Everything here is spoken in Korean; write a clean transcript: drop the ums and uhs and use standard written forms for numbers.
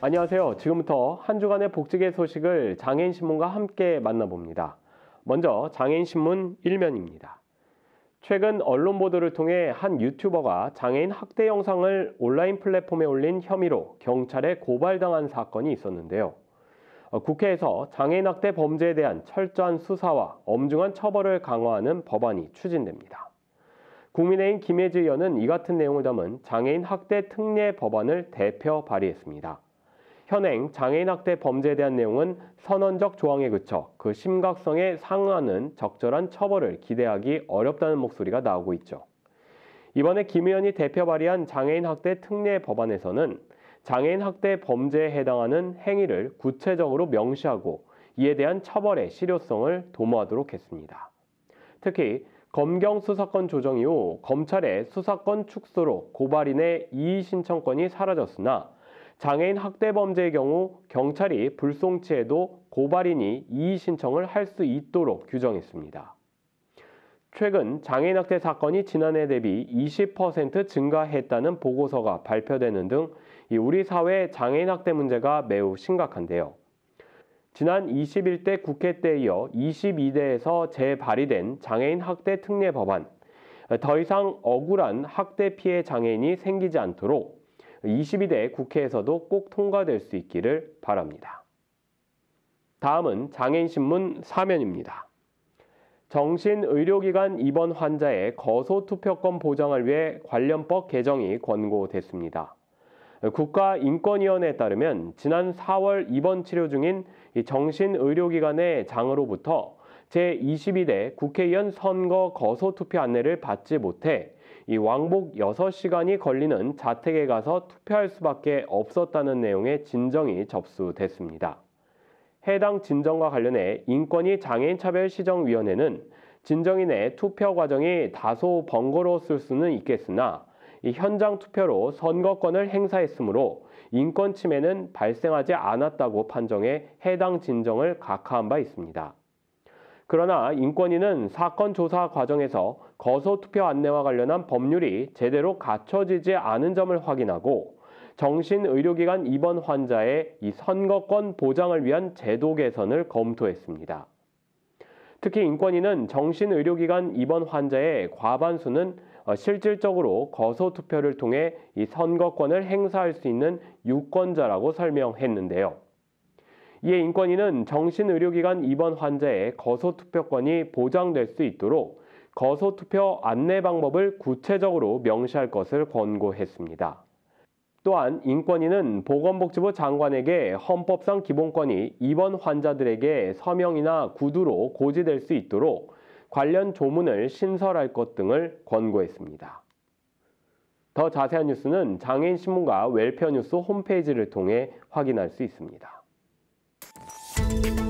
안녕하세요. 지금부터 한 주간의 복직의 소식을 장애인신문과 함께 만나봅니다. 먼저 장애인신문 1면입니다. 최근 언론 보도를 통해 한 유튜버가 장애인 학대 영상을 온라인 플랫폼에 올린 혐의로 경찰에 고발당한 사건이 있었는데요. 국회에서 장애인 학대 범죄에 대한 철저한 수사와 엄중한 처벌을 강화하는 법안이 추진됩니다. 국민의힘 김혜지 의원은 이 같은 내용을 담은 장애인 학대 특례 법안을 대표 발의했습니다. 현행 장애인 학대 범죄에 대한 내용은 선언적 조항에 그쳐 그 심각성에 상응하는 적절한 처벌을 기대하기 어렵다는 목소리가 나오고 있죠. 이번에 김 의원이 대표 발의한 장애인 학대 특례 법안에서는 장애인 학대 범죄에 해당하는 행위를 구체적으로 명시하고 이에 대한 처벌의 실효성을 도모하도록 했습니다. 특히 검경 수사권 조정 이후 검찰의 수사권 축소로 고발인의 이의 신청권이 사라졌으나 장애인 학대 범죄의 경우 경찰이 불송치해도 고발인이 이의 신청을 할 수 있도록 규정했습니다. 최근 장애인 학대 사건이 지난해 대비 20% 증가했다는 보고서가 발표되는 등 우리 사회의 장애인 학대 문제가 매우 심각한데요. 지난 21대 국회 때에 이어 22대에서 재발의된 장애인 학대 특례 법안, 더 이상 억울한 학대 피해 장애인이 생기지 않도록 22대 국회에서도 꼭 통과될 수 있기를 바랍니다. 다음은 장애인신문 4면입니다. 정신의료기관 입원 환자의 거소투표권 보장을 위해 관련법 개정이 권고됐습니다. 국가인권위원회에 따르면 지난 4월 입원 치료 중인 정신의료기관의 장으로부터 제22대 국회의원 선거 거소투표 안내를 받지 못해 왕복 6시간이 걸리는 자택에 가서 투표할 수밖에 없었다는 내용의 진정이 접수됐습니다. 해당 진정과 관련해 인권위 장애인차별시정위원회는 진정인의 투표 과정이 다소 번거로웠을 수는 있겠으나 현장 투표로 선거권을 행사했으므로 인권 침해는 발생하지 않았다고 판정해 해당 진정을 각하한 바 있습니다. 그러나 인권위는 사건 조사 과정에서 거소투표 안내와 관련한 법률이 제대로 갖춰지지 않은 점을 확인하고 정신의료기관 입원 환자의 이 선거권 보장을 위한 제도 개선을 검토했습니다. 특히 인권위는 정신의료기관 입원 환자의 과반수는 실질적으로 거소투표를 통해 이 선거권을 행사할 수 있는 유권자라고 설명했는데요. 이에 인권위는 정신의료기관 입원 환자의 거소투표권이 보장될 수 있도록 거소투표 안내 방법을 구체적으로 명시할 것을 권고했습니다. 또한 인권위는 보건복지부 장관에게 헌법상 기본권이 입원 환자들에게 서명이나 구두로 고지될 수 있도록 관련 조문을 신설할 것 등을 권고했습니다. 더 자세한 뉴스는 장애인신문과 웰페어뉴스 홈페이지를 통해 확인할 수 있습니다.